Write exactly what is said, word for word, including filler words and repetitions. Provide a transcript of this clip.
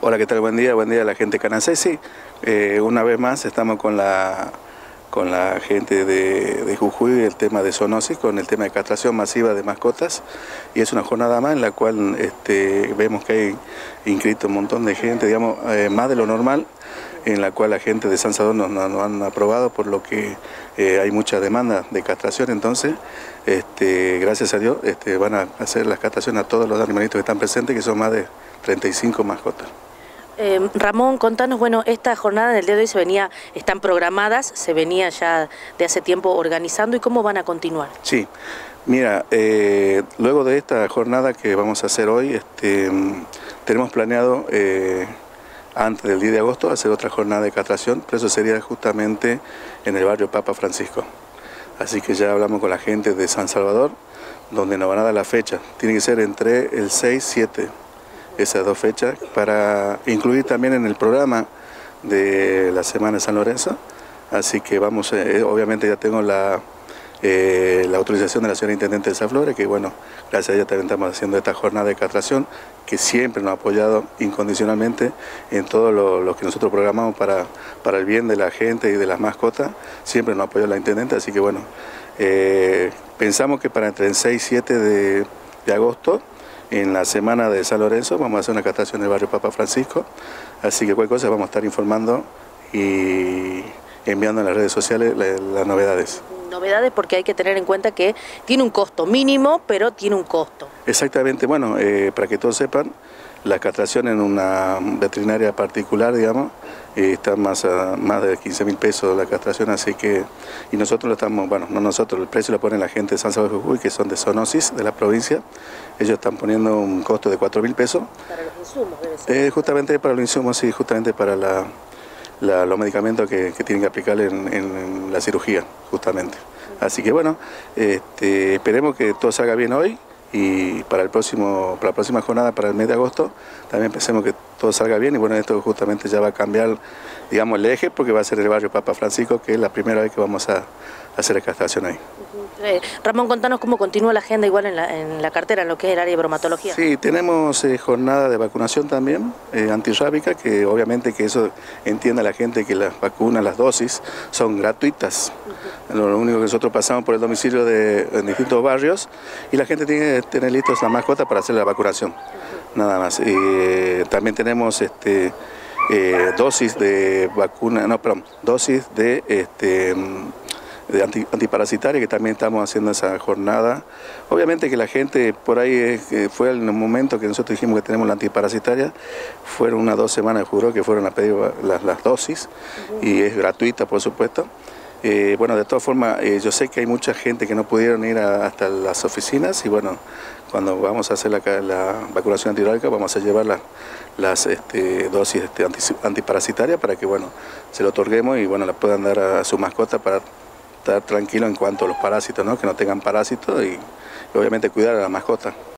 Hola, ¿qué tal? Buen día, buen día a la gente de Canacesi. Eh, una vez más estamos con la, con la gente de, de Jujuy, el tema de zoonosis, con el tema de castración masiva de mascotas. Y es una jornada más en la cual este, vemos que hay inscrito un montón de gente, digamos, eh, más de lo normal, en la cual la gente de San Salvador nos, nos, nos han aprobado, por lo que eh, hay mucha demanda de castración. Entonces, este, gracias a Dios, este, van a hacer las castraciones a todos los animalitos que están presentes, que son más de treinta y cinco mascotas. Eh, Ramón, contanos, bueno, esta jornada del día de hoy se venía, están programadas, se venía ya de hace tiempo organizando, ¿y cómo van a continuar? Sí, mira, eh, luego de esta jornada que vamos a hacer hoy, este, tenemos planeado eh, antes del diez de agosto hacer otra jornada de castración, pero eso sería justamente en el barrio Papa Francisco. Así que ya hablamos con la gente de San Salvador, donde nos van a dar la fecha. Tiene que ser entre el seis y siete. Esas dos fechas, para incluir también en el programa de la Semana de San Lorenzo. Así que vamos, eh, obviamente ya tengo la, eh, la autorización de la señora Intendente de Zaflores, que bueno, gracias a ella también estamos haciendo esta jornada de castración, que siempre nos ha apoyado incondicionalmente en todo lo, lo que nosotros programamos para, para el bien de la gente y de las mascotas. Siempre nos apoyó la Intendente, así que bueno, eh, pensamos que para entre el seis y siete de, de agosto, en la semana de San Lorenzo, vamos a hacer una castración en el barrio Papa Francisco, así que cualquier cosa vamos a estar informando y enviando en las redes sociales las, las novedades. Novedades porque hay que tener en cuenta que tiene un costo mínimo, pero tiene un costo. Exactamente, bueno, eh, para que todos sepan, la castración en una veterinaria particular, digamos, eh, está más, a, más de quince mil pesos la castración, así que, y nosotros lo estamos, bueno, no nosotros, el precio lo pone la gente de San Salvador de Jujuy, que son de zoonosis, de la provincia. Ellos están poniendo un costo de cuatro mil pesos. Para los insumos debe ser. Eh, justamente para los insumos, sí, justamente para la, la, los medicamentos que, que tienen que aplicar en, en la cirugía, justamente. Así que bueno, este, esperemos que todo salga bien hoy. Y para el próximo, para la próxima jornada, para el mes de agosto, también pensemos que todo salga bien. Y bueno, esto justamente ya va a cambiar, digamos, el eje, porque va a ser el barrio Papa Francisco, que es la primera vez que vamos a, a hacer la castración ahí. Eh, Ramón, contanos cómo continúa la agenda igual en la, en la cartera, en lo que es el área de bromatología. Sí, tenemos eh, jornada de vacunación también, eh, antirrábica, que obviamente que eso entienda la gente que las vacunas, las dosis, son gratuitas. Uh-huh. Lo único que nosotros pasamos por el domicilio de en distintos barrios y la gente tiene que tener listos la mascota para hacer la vacunación, uh-huh. Nada más. Eh, también tenemos este, eh, dosis de vacuna, no, perdón, dosis de... Este, de anti, antiparasitaria, que también estamos haciendo esa jornada. Obviamente que la gente por ahí eh, fue en el momento que nosotros dijimos que tenemos la antiparasitaria, fueron unas dos semanas, juró que fueron a pedir las, las dosis, uh-huh. Y es gratuita, por supuesto. Eh, bueno, de todas formas, eh, yo sé que hay mucha gente que no pudieron ir a, hasta las oficinas y bueno, cuando vamos a hacer la, la vacunación antirrábica vamos a llevar la, las este, dosis este, anti, antiparasitarias para que bueno, se lo otorguemos y bueno, la puedan dar a, a su mascota para estar tranquilo en cuanto a los parásitos, ¿no? Que no tengan parásitos y, y obviamente cuidar a la mascota.